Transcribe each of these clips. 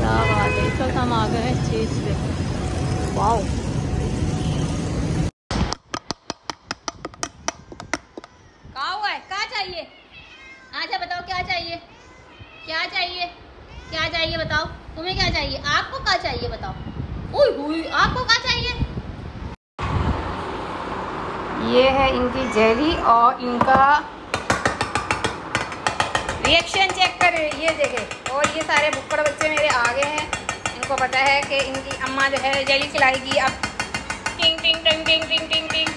क्या बात है, इस वक्त हम आ गए हैं चीज़ पे। वाओ, कहाँ हुआ है, कहाँ चाहिए? आजा बताओ क्या चाहिए, क्या चाहिए, क्या चाहिए बताओ, तुम्हें क्या चाहिए, आपको क्या चाहिए बताओ। उई हुई, आपको क्या चाहिए? ये है इनकी जेली और इनका रिएक्शन चेक करें, ये देखें। और ये सारे बुक्कड़ बच्चे मेरे आ गए हैं, इनको पता है कि इनकी अम्मा जो है जेली खिलाएगी। अब टिंग टिंग टिंग टिंग टिंग टिंग टिंग।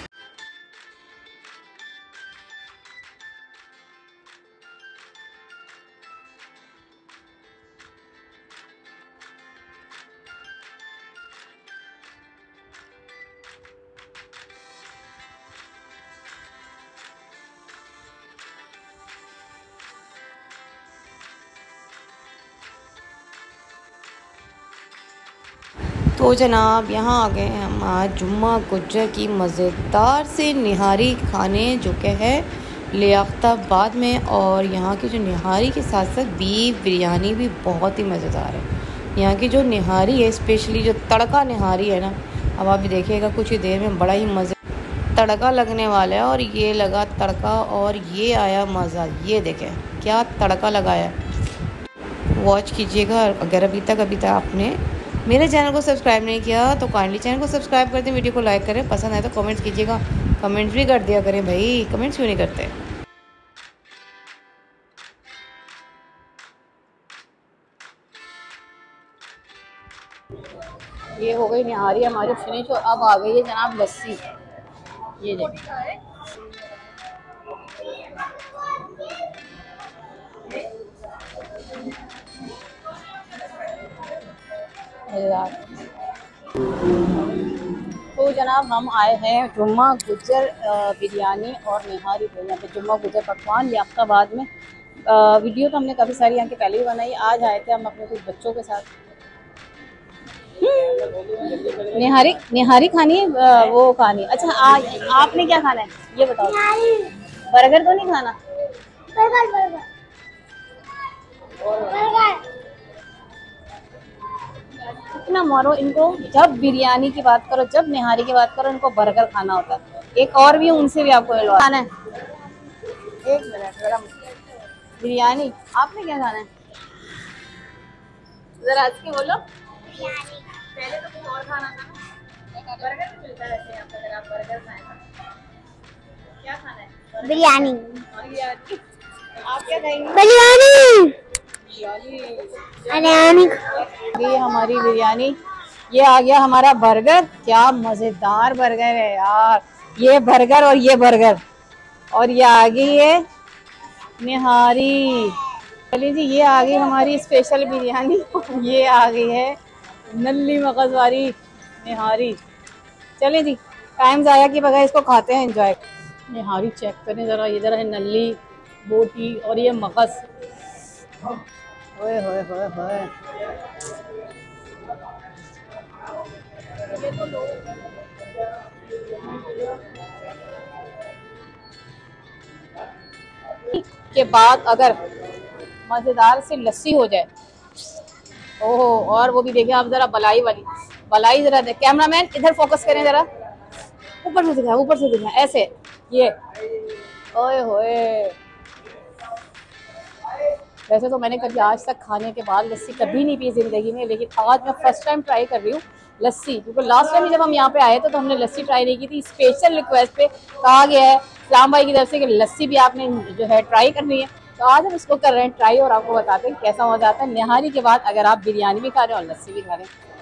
तो जनाब यहाँ आ गए हैं हम आज जुम्मा गुज्जर की मज़ेदार से निहारी खाने, जो कि है लियाकताबाद में। और यहाँ की जो निहारी के साथ साथ बीफ बिरयानी भी बहुत ही मज़ेदार है। यहाँ की जो निहारी है, स्पेशली जो तड़का निहारी है ना, अब आप भी देखिएगा कुछ ही देर में बड़ा ही मज़े तड़का लगने वाला है। और ये लगा तड़का और ये आया मज़ा, ये देखें क्या तड़का लगाया। वॉच कीजिएगा। अगर अभी तक आपने मेरे चैनल को सब्सक्राइब नहीं किया तो काइंडली चैनल को सब्सक्राइब कर दें, वीडियो को लाइक करें, पसंद आए तो कमेंट्स कीजिएगा। कमेंट्स भी कर दिया करें भाई, कमेंट्स क्यों नहीं करते। ये हो गई निहारी हमारी फिनिश और अब आ गई है जनाब लस्सी। ये देखिए तो जनाब हम आए हैं जुम्मा गुज्जर बिरयानी और निहारी पे, यहाँ पे जुम्मा गुज्जर पकवान लियाकताबाद में। वीडियो तो हमने काफ़ी सारी यहाँ के पहले भी बनाई। आज आए थे हम अपने कुछ बच्चों के साथ। निहारी निहारी खानी है, वो खानी। अच्छा आपने क्या खाना है ये बताओ। बर्गर तो नहीं खाना? Burger burger burger. इतना मारो इनको, जब बिरयानी की बात करो, जब निहारी की बात करो, इनको बर्गर खाना होता है। एक और भी उनसे भी आपको खाना है। एक मिनट जरा, बिरयानी आपने क्या खाना है जरा आज के बोलो। पहले तो कुछ और खाना था ना, बर्गर भी मिलता है वैसे यहाँ पे, अगर आप बर्गर खाएं तो। क्या खाना है? बिरयानी। बिरयानी आप क्या खाएंगे? बिरयानी। ये हमारी बिरयानी, ये आ गया हमारा बर्गर। क्या मजेदार बर्गर है यार, ये बर्गर और ये बर्गर। और ये आ गई है निहारी। चलिए जी, ये आ गई हमारी स्पेशल बिरयानी। ये आ गई है नल्ली मगज वाली निहारी। चलिए जी, टाइम ज़ाया कि बगैर इसको खाते हैं एंजॉय। निहारी चेक करें ज़रा, ये ज़रा है नल्ली बोटी और ये मगज। ओए होए होए होए, के बाद अगर मज़ेदार से लस्सी हो जाए, ओहो। और वो भी देखिए आप ज़रा बलाई वाली, बलाई ज़रा देख। कैमरामैन इधर फोकस करें ज़रा, ऊपर से दिखा, ऊपर से दिखा ऐसे। ये ओए होए, वैसे तो मैंने कभी आज तक खाने के बाद लस्सी कभी नहीं पी ज़िंदगी में, लेकिन आज मैं फर्स्ट टाइम ट्राई कर रही हूँ लस्सी। क्योंकि लास्ट टाइम जब हम यहाँ पे आए थे तो हमने लस्सी ट्राई नहीं की थी। स्पेशल रिक्वेस्ट पे कहा गया है इस्लाम भाई की तरफ से कि लस्सी भी आपने जो है ट्राई करनी है, तो आज हम इसको कर रहे हैं ट्राई और आपको बताते हैं कैसा मजा आता है निहारी के बाद अगर आप बिरयानी भी खा रहे हो और लस्सी भी खा रहे हैं।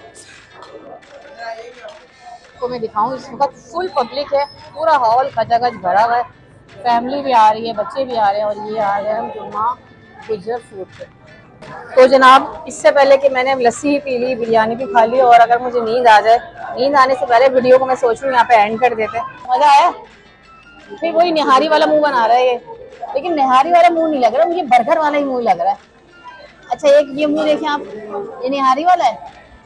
तो मैं दिखाऊँ, इस वक्त फुल पब्लिक है, पूरा हॉल खचाखच भरा हुआ है, फैमिली भी आ रही है, बच्चे भी आ रहे हैं। और ये आ गए हम जुम्मा गुज्जर फूड पे। तो जनाब इससे पहले कि मैंने लस्सी ही पी ली, बिरयानी भी खा ली, और अगर मुझे नींद आ जाए, नींद आने से पहले वीडियो को मैं सोच रही हूँ यहाँ पे एंड कर देते हैं। मज़ा आया? फिर वही निहारी वाला मुंह बना रहा है ये, लेकिन निहारी वाला मुंह नहीं लग रहा मुझे, बर्गर वाला ही मुंह लग रहा है। अच्छा एक ये मुंह देखें आप, ये निहारी वाला है,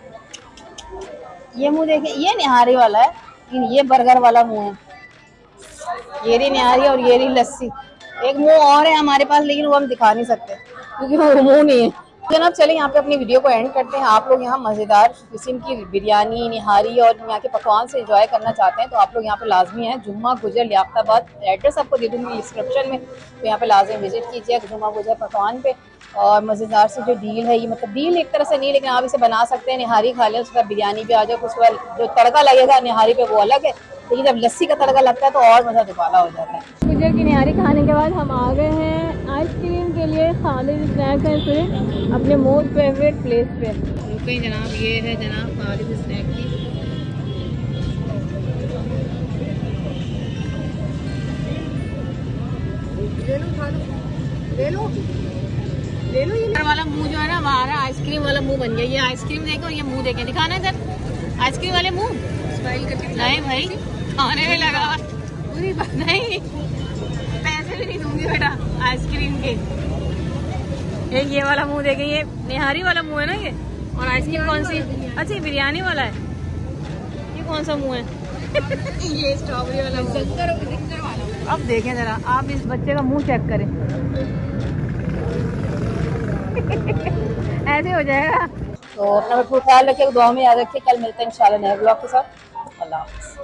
ये मुंह देखें, ये निहारी वाला है, लेकिन ये बर्गर वाला मुंह है। ये रही निहारी और ये रही लस्सी। एक मुंह और है हमारे पास, लेकिन वो हम दिखा नहीं सकते क्योंकि वो मुंह नहीं है। जनाब चले यहाँ पे अपनी वीडियो को एंड करते हैं। आप लोग यहाँ मज़ेदार किस्म की बिरयानी, निहारी और यहाँ के पकवान से एंजॉय करना चाहते हैं तो आप लोग यहाँ पे लाजमी है। जुम्मा गुजर लियाकताबाद, एड्रेस आपको दे दूँगी डिस्क्रिप्शन में, तो यहाँ पे लाजमी विजिट कीजिए जुम्मा गुजर पकवान पे। और मज़ेदार से जो डील है, ये मतलब डील एक तरह से नहीं, लेकिन आप इसे बना सकते हैं। निहारी खा लें, उसके बाद बिरयानी भी आ जाए, उसके बाद जो तड़का लगेगा निहारी पे वो अलग है, लेकिन जब लस्सी का तड़का लगता है तो और मज़ा दुबाला हो जाता है। गुजर की निहारी खाने के बाद हम आ गए हैं आइसक्रीम के लिए। खालिद स्नैक है सिर्फ अपने मोस्ट फेवरेट प्लेस पे। रुके जनाब, ये है जनाब खालिद स्नैक की। ले लो ये वाला मुंह जो है ना हमारा आइसक्रीम वाला मुंह बन गया। ये आइसक्रीम देखो, ये मुंह देखे, दिखाना इधर आइसक्रीम वाले मुंह। स्माइल करके नहीं भाई, खाने में लगा पूरी बात नहीं, पैसे भी नहीं दूंगी बेटा आइसक्रीम के। ये वाला मुंह देखे, ये निहारी वाला मुंह है ना ये। और आइसक्रीम कौन सी? अच्छा बिरयानी वाला है। ये कौन सा मुंह है? ये स्ट्रॉबेरी वाला वाला। अब देखें जरा, आप इस बच्चे का मुंह चेक करें। ऐसे हो जाएगा। तो अपना ख्याल रखिए, दुआ में याद रखिए। कल मिलते हैं इंशाल्लाह नए ब्लॉग के साथ। अल्लाह हाफ़िज़।